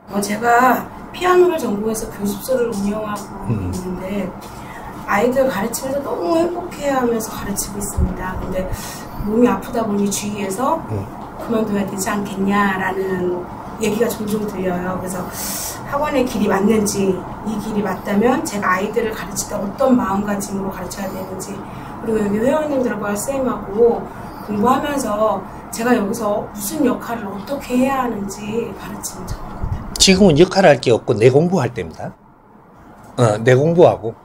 제가 피아노를 전공해서 교습소를 운영하고 있는데 아이들 가르치면서 너무 행복해하면서 가르치고 있습니다. 근데 몸이 아프다 보니 주위에서 그만둬야 되지 않겠냐라는 얘기가 종종 들려요. 그래서 학원의 길이 맞는지, 이 길이 맞다면 제가 아이들을 가르칠 때 어떤 마음가짐으로 가르쳐야 되는지, 그리고 여기 회원님들과 쌤하고 공부하면서 제가 여기서 무슨 역할을 어떻게 해야 하는지 가르치면 좋을 것 같아요. 지금은 역할 할 게 없고 내 공부할 때입니다. 내 공부하고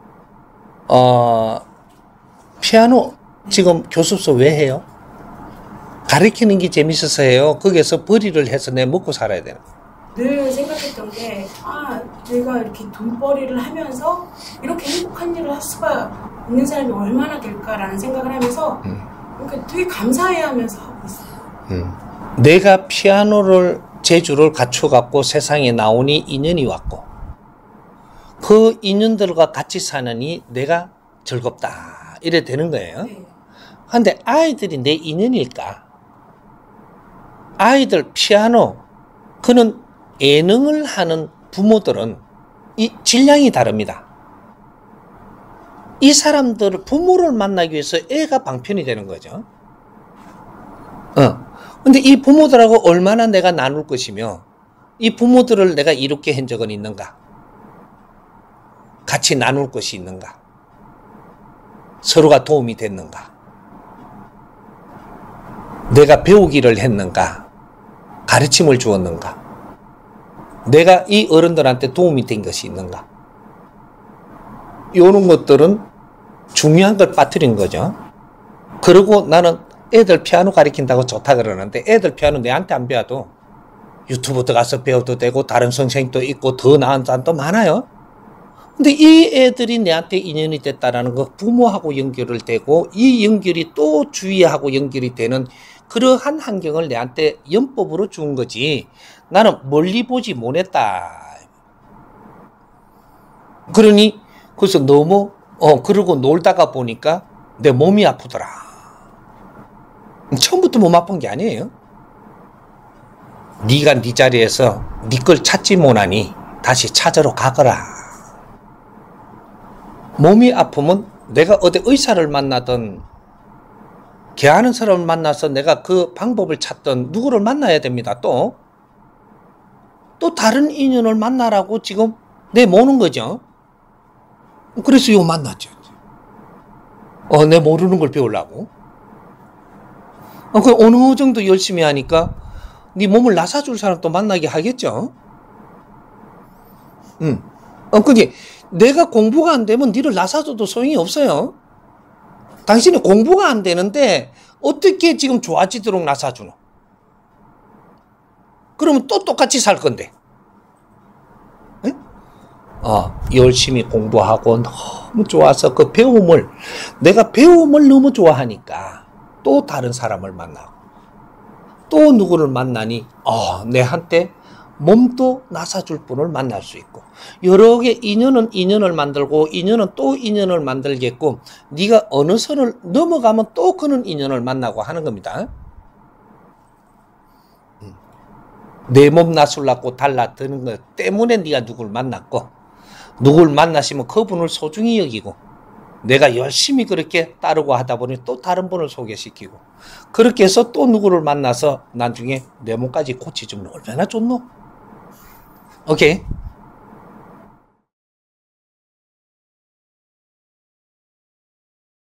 피아노 지금 교습소 왜 해요? 가르치는 게 재밌어서 해요? 거기에서 벌이를 해서 내 먹고 살아야 되나? 늘 생각했던 게 내가 이렇게 돈벌이를 하면서 이렇게 행복한 일을 할 수가 있는 사람이 얼마나 될까라는 생각을 하면서 그러니까 되게 감사해하면서 하고 있어요. 내가 피아노를 재주를 갖춰갖고 세상에 나오니 인연이 왔고 그 인연들과 같이 사느니 내가 즐겁다 이래 되는 거예요. 그런데 아이들이 내 인연일까? 아이들 피아노 그는 예능을 하는 부모들은 이 질량이 다릅니다. 이 사람들 부모를 만나기 위해서 애가 방편이 되는 거죠. 근데 이 부모들하고 얼마나 내가 나눌 것이며 이 부모들을 내가 이롭게 한 적은 있는가? 같이 나눌 것이 있는가? 서로가 도움이 됐는가? 내가 배우기를 했는가? 가르침을 주었는가? 내가 이 어른들한테 도움이 된 것이 있는가? 이런 것들은 중요한 걸 빠뜨린 거죠. 그리고 나는 애들 피아노 가르친다고 좋다 그러는데 애들 피아노 내한테 안 배워도 유튜브 들어가서 배워도 되고 다른 선생님도 있고 더 나은 사람도 많아요. 근데 이 애들이 내한테 인연이 됐다라는 거 부모하고 연결을 되고 이 연결이 또 주위하고 연결이 되는 그러한 환경을 내한테 연법으로 준 거지 나는 멀리 보지 못했다. 그러니 그래서 너무 그러고 놀다가 보니까 내 몸이 아프더라. 처음부터 몸 아픈 게 아니에요. 네가 네 자리에서 네 걸 찾지 못하니 다시 찾으러 가거라. 몸이 아프면 내가 어디 의사를 만나든 개하는 사람을 만나서 내가 그 방법을 찾든 누구를 만나야 됩니다. 또 다른 인연을 만나라고 지금 내 모는 거죠. 그래서 요 만났죠. 내 모르는 걸 배우려고. 그 어느 정도 열심히 하니까 네 몸을 나사줄 사람도 만나게 하겠죠. 그게 내가 공부가 안 되면 니를 나사줘도 소용이 없어요. 당신이 공부가 안 되는데 어떻게 지금 좋아지도록 나사주노? 그러면 또 똑같이 살 건데. 열심히 공부하고 너무 좋아서 그 배움을 내가 배움을 너무 좋아하니까 또 다른 사람을 만나고 또 누구를 만나니 내한테 몸도 나사줄 분을 만날 수 있고 여러 개 인연은 인연을 만들고 인연은 또 인연을 만들겠고 네가 어느 선을 넘어가면 또 그는 인연을 만나고 하는 겁니다. 내 몸 나술라고 달라드는 것 때문에 네가 누굴 만났고 누굴 만나시면 그분을 소중히 여기고 내가 열심히 그렇게 따르고 하다 보니 또 다른 분을 소개시키고 그렇게 해서 또 누구를 만나서 나중에 내 몸까지 고치주면 얼마나 좋노? 오케이.